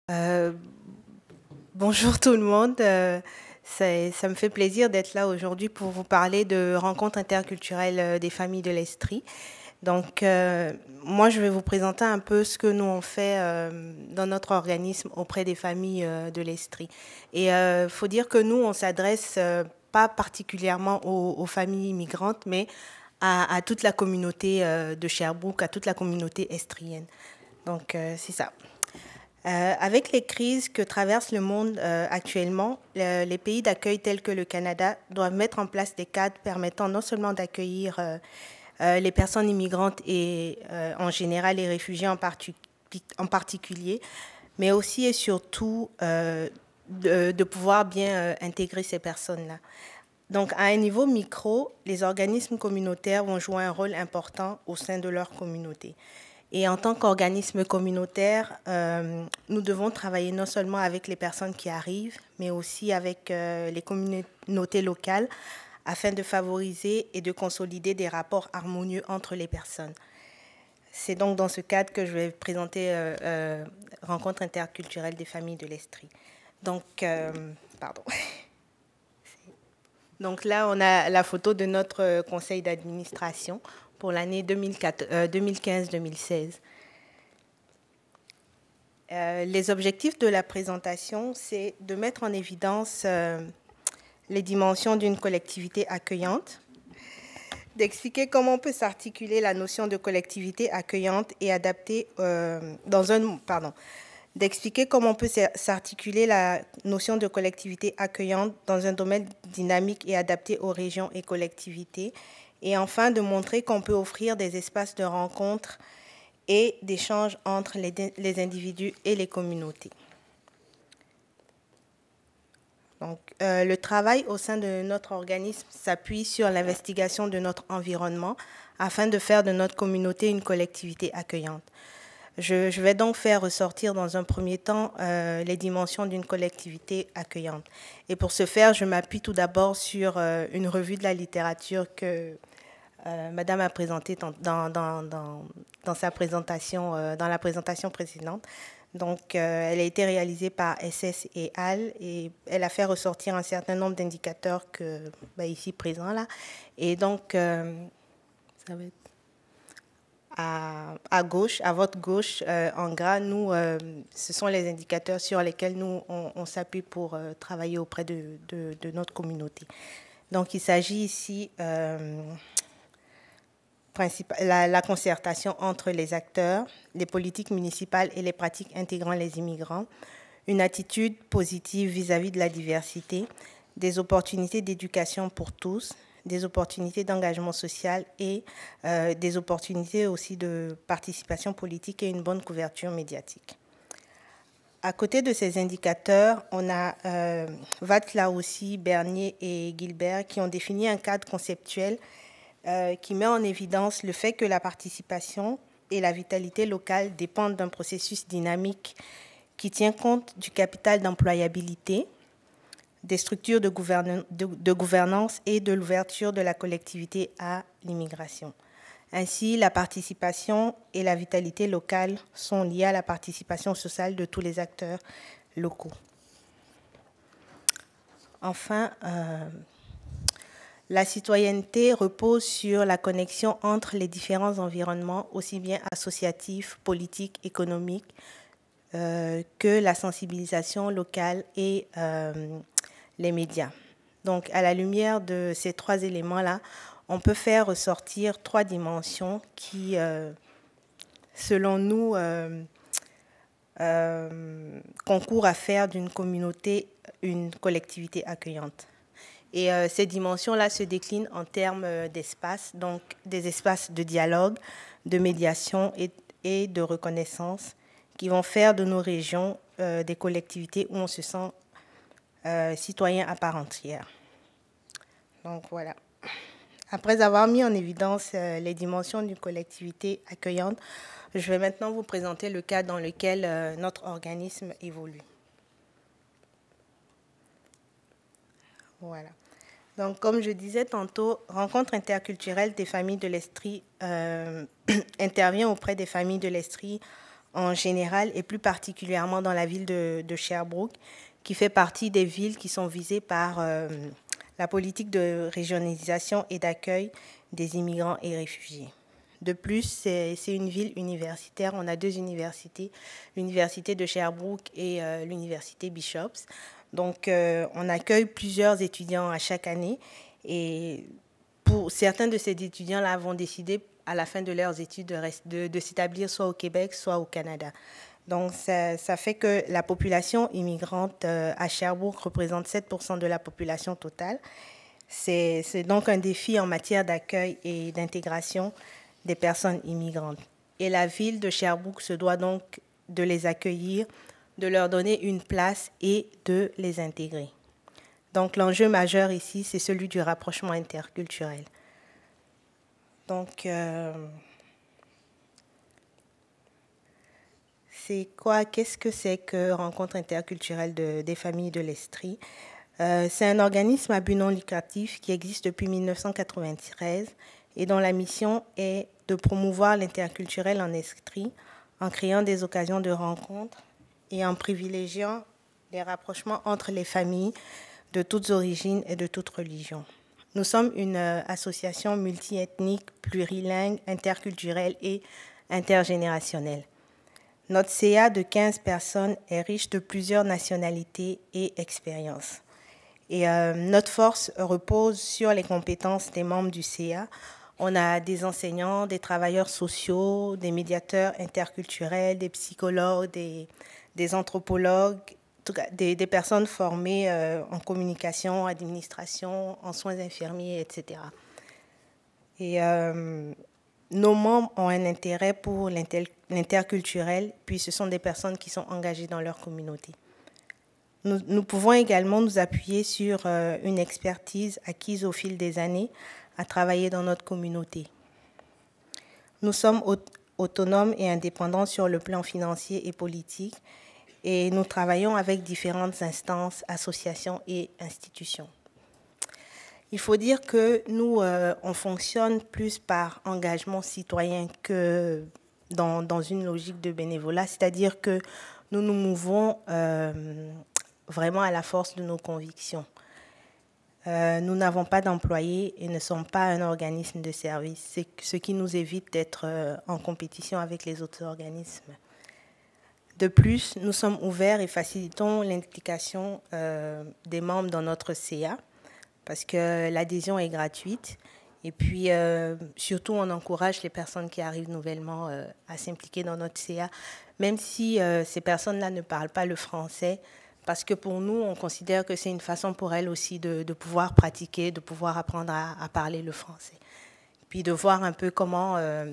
Euh, Bonjour tout le monde. Ça me fait plaisir d'être là aujourd'hui pour vous parler de rencontres interculturelles des familles de l'Estrie. Donc, moi, je vais vous présenter un peu ce que nous on fait dans notre organisme auprès des familles de l'Estrie. Et il faut dire que nous, on s'adresse pas particulièrement aux familles immigrantes, mais à toute la communauté de Sherbrooke, à toute la communauté estrienne. Donc, c'est ça. Avec les crises que traverse le monde actuellement, les pays d'accueil tels que le Canada doivent mettre en place des cadres permettant non seulement d'accueillir les personnes immigrantes et en général les réfugiés en particulier, mais aussi et surtout de pouvoir bien intégrer ces personnes-là. Donc, à un niveau micro, les organismes communautaires vont jouer un rôle important au sein de leur communauté. Et en tant qu'organisme communautaire, nous devons travailler non seulement avec les personnes qui arrivent, mais aussi avec les communautés locales afin de favoriser et de consolider des rapports harmonieux entre les personnes. C'est donc dans ce cadre que je vais présenter Rencontre interculturelle des familles de l'Estrie. Donc, pardon. Donc là, on a la photo de notre conseil d'administration pour l'année 2015-2016. Les objectifs de la présentation, c'est de mettre en évidence les dimensions d'une collectivité accueillante, d'expliquer comment peut s'articuler la notion de collectivité accueillante et adaptée d'expliquer comment peut s'articuler la notion de collectivité accueillante dans un domaine dynamique et adapté aux régions et collectivités, et enfin de montrer qu'on peut offrir des espaces de rencontre et d'échange entre les individus et les communautés. Donc, le travail au sein de notre organisme s'appuie sur l'investigation de notre environnement afin de faire de notre communauté une collectivité accueillante. Je vais donc faire ressortir dans un premier temps les dimensions d'une collectivité accueillante. Et pour ce faire, je m'appuie tout d'abord sur une revue de la littérature que Madame a présentée dans sa présentation, dans la présentation précédente. Donc, elle a été réalisée par SS et HAL et elle a fait ressortir un certain nombre d'indicateurs ici présents là. Et donc, ça va être à gauche, à votre gauche, en gras, nous, ce sont les indicateurs sur lesquels nous, on s'appuie pour travailler auprès de notre communauté. Donc, il s'agit ici la concertation entre les acteurs, les politiques municipales et les pratiques intégrant les immigrants, une attitude positive vis-à-vis de la diversité, des opportunités d'éducation pour tous, des opportunités d'engagement social et des opportunités aussi de participation politique et une bonne couverture médiatique. À côté de ces indicateurs, on a Vatla aussi, Bernier et Gilbert qui ont défini un cadre conceptuel qui met en évidence le fait que la participation et la vitalité locale dépendent d'un processus dynamique qui tient compte du capital d'employabilité, des structures de gouvernance et de l'ouverture de la collectivité à l'immigration. Ainsi, la participation et la vitalité locale sont liées à la participation sociale de tous les acteurs locaux. Enfin, la citoyenneté repose sur la connexion entre les différents environnements, aussi bien associatifs, politiques, économiques, que la sensibilisation locale et les médias. Donc, à la lumière de ces trois éléments-là, on peut faire ressortir trois dimensions qui, selon nous, concourent à faire d'une communauté une collectivité accueillante. Et ces dimensions-là se déclinent en termes d'espace, donc des espaces de dialogue, de médiation et de reconnaissance qui vont faire de nos régions des collectivités où on se sent citoyen à part entière. Donc voilà. Après avoir mis en évidence les dimensions d'une collectivité accueillante, je vais maintenant vous présenter le cadre dans lequel notre organisme évolue. Voilà. Donc, comme je disais tantôt, Rencontre interculturelle des familles de l'Estrie intervient auprès des familles de l'Estrie en général et plus particulièrement dans la ville de Sherbrooke, qui fait partie des villes qui sont visées par la politique de régionalisation et d'accueil des immigrants et réfugiés. De plus, c'est une ville universitaire. On a deux universités, l'université de Sherbrooke et l'université Bishops. Donc, on accueille plusieurs étudiants à chaque année. Et pour certains de ces étudiants-là vont décider à la fin de leurs études de s'établir soit au Québec, soit au Canada. Donc, ça fait que la population immigrante à Sherbrooke représente 7% de la population totale. C'est donc un défi en matière d'accueil et d'intégration des personnes immigrantes. Et la ville de Sherbrooke se doit donc de les accueillir, de leur donner une place et de les intégrer. Donc l'enjeu majeur ici, c'est celui du rapprochement interculturel. Donc, qu'est-ce que c'est que Rencontre interculturelle des familles de l'Estrie? C'est un organisme à but non lucratif qui existe depuis 1993 et dont la mission est de promouvoir l'interculturel en Estrie en créant des occasions de rencontres et en privilégiant les rapprochements entre les familles de toutes origines et de toutes religions. Nous sommes une association multiethnique, plurilingue, interculturelle et intergénérationnelle. Notre CA de 15 personnes est riche de plusieurs nationalités et expériences. Et notre force repose sur les compétences des membres du CA. On a des enseignants, des travailleurs sociaux, des médiateurs interculturels, des psychologues, des anthropologues, des personnes formées en communication, administration, en soins infirmiers, etc. Et nos membres ont un intérêt pour l'interculturel, puis ce sont des personnes qui sont engagées dans leur communauté. Nous pouvons également nous appuyer sur une expertise acquise au fil des années à travailler dans notre communauté. Nous sommes autonomes et indépendants sur le plan financier et politique et nous travaillons avec différentes instances, associations et institutions. Il faut dire que nous, on fonctionne plus par engagement citoyen que dans une logique de bénévolat, c'est-à-dire que nous nous mouvons vraiment à la force de nos convictions. Nous n'avons pas d'employés et ne sommes pas un organisme de service, c'est ce qui nous évite d'être en compétition avec les autres organismes. De plus, nous sommes ouverts et facilitons l'implication des membres dans notre CA parce que l'adhésion est gratuite et puis surtout on encourage les personnes qui arrivent nouvellement à s'impliquer dans notre CA, même si ces personnes-là ne parlent pas le français, parce que pour nous, on considère que c'est une façon pour elles aussi de pouvoir pratiquer, de pouvoir apprendre à parler le français. Puis de voir un peu comment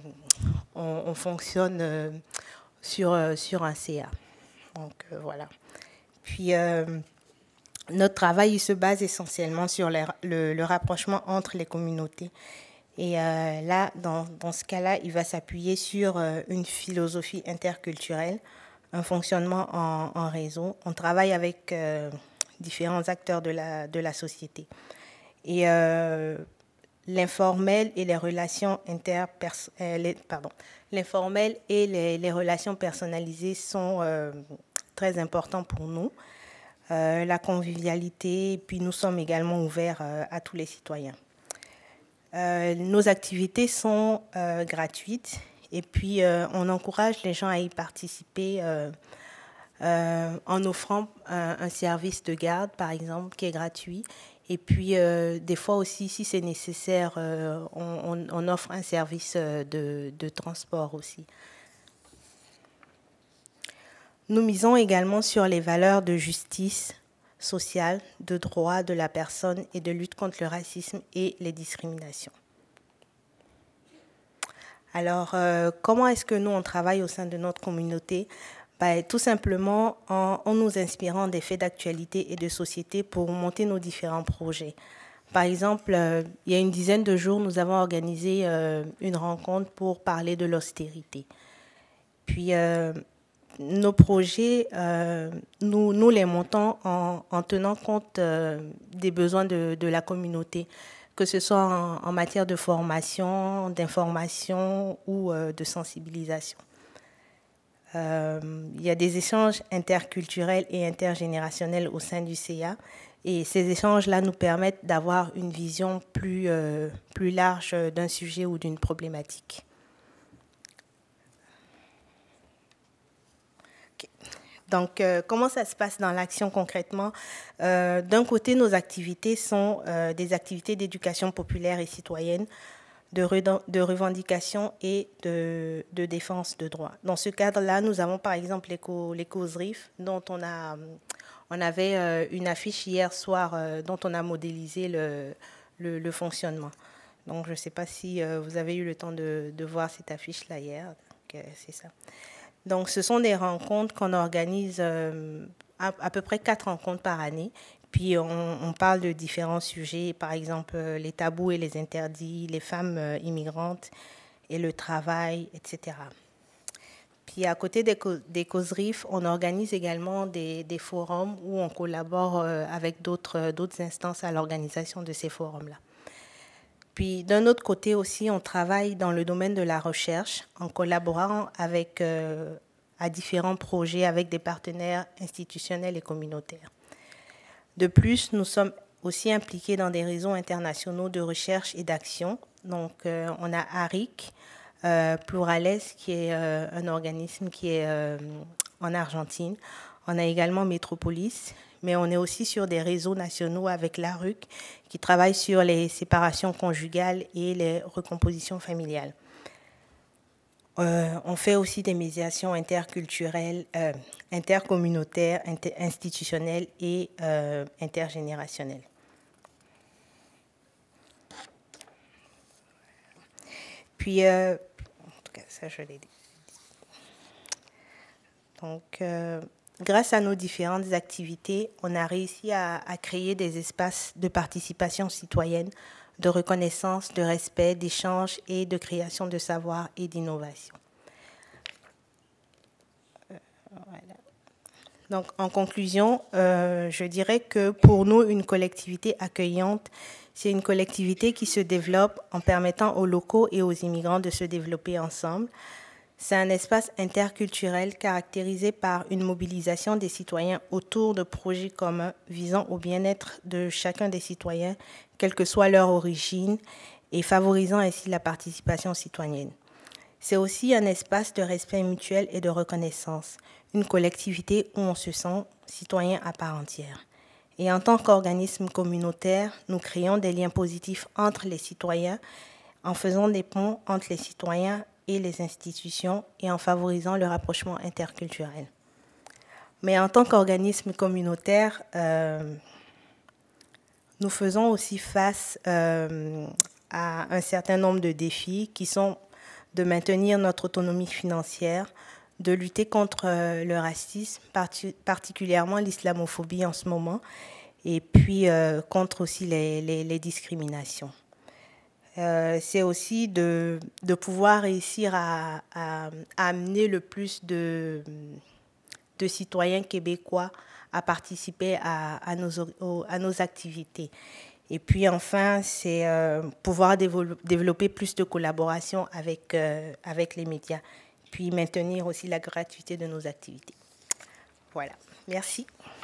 on fonctionne sur un CA. Donc voilà. Puis notre travail il se base essentiellement sur le rapprochement entre les communautés. Et là, dans ce cas-là, il va s'appuyer sur une philosophie interculturelle, un fonctionnement en réseau. On travaille avec différents acteurs de la société. Et l'informel et les relations l'informel et les relations personnalisées sont très importants pour nous. La convivialité, puis nous sommes également ouverts à tous les citoyens. Nos activités sont gratuites. Et puis, on encourage les gens à y participer en offrant un service de garde, par exemple, qui est gratuit. Et puis, des fois aussi, si c'est nécessaire, on offre un service de transport aussi. Nous misons également sur les valeurs de justice sociale, de droit de la personne et de lutte contre le racisme et les discriminations. Alors, comment est-ce que nous, on travaille au sein de notre communauté? Tout simplement en nous inspirant des faits d'actualité et de société pour monter nos différents projets. Par exemple, il y a une dizaine de jours, nous avons organisé une rencontre pour parler de l'austérité. Puis, nos projets, nous les montons en tenant compte des besoins de la communauté, que ce soit en matière de formation, d'information ou de sensibilisation. Il y a des échanges interculturels et intergénérationnels au sein du CA. Et ces échanges-là nous permettent d'avoir une vision plus large d'un sujet ou d'une problématique. Donc, comment ça se passe dans l'action concrètement? D'un côté, nos activités sont des activités d'éducation populaire et citoyenne, de revendication et de défense de droits. Dans ce cadre-là, nous avons par exemple les causes RIF, dont on avait une affiche hier soir dont on a modélisé le fonctionnement. Donc, je ne sais pas si vous avez eu le temps de voir cette affiche-là hier. C'est ça. Donc, ce sont des rencontres qu'on organise à peu près 4 rencontres par année. Puis, on parle de différents sujets, par exemple, les tabous et les interdits, les femmes immigrantes et le travail, etc. Puis, à côté des causes RIF, on organise également des forums où on collabore avec d'autres instances à l'organisation de ces forums-là. Puis, d'un autre côté aussi, on travaille dans le domaine de la recherche en collaborant avec, à différents projets avec des partenaires institutionnels et communautaires. De plus, nous sommes aussi impliqués dans des réseaux internationaux de recherche et d'action. Donc, on a ARIC, Plurales, qui est un organisme qui est en Argentine. On a également Métropolis, mais on est aussi sur des réseaux nationaux avec l'ARUC, qui travaille sur les séparations conjugales et les recompositions familiales. On fait aussi des médiations interculturelles, intercommunautaires, institutionnelles et intergénérationnelles. Puis, en tout cas, ça, je l'ai dit. Donc, grâce à nos différentes activités, on a réussi à créer des espaces de participation citoyenne, de reconnaissance, de respect, d'échange et de création de savoir et d'innovation. Voilà. Donc, en conclusion, je dirais que pour nous, une collectivité accueillante, c'est une collectivité qui se développe en permettant aux locaux et aux immigrants de se développer ensemble. C'est un espace interculturel caractérisé par une mobilisation des citoyens autour de projets communs visant au bien-être de chacun des citoyens, quelle que soit leur origine, et favorisant ainsi la participation citoyenne. C'est aussi un espace de respect mutuel et de reconnaissance, une collectivité où on se sent citoyen à part entière. Et en tant qu'organisme communautaire, nous créons des liens positifs entre les citoyens en faisant des ponts entre les citoyens et les institutions et en favorisant le rapprochement interculturel. Mais en tant qu'organisme communautaire, nous faisons aussi face à un certain nombre de défis qui sont de maintenir notre autonomie financière, de lutter contre le racisme, particulièrement l'islamophobie en ce moment, et puis contre aussi les discriminations. C'est aussi de pouvoir réussir à amener le plus de citoyens québécois à participer à nos activités. Et puis enfin, c'est pouvoir développer plus de collaboration avec les médias, puis maintenir aussi la gratuité de nos activités. Voilà, merci.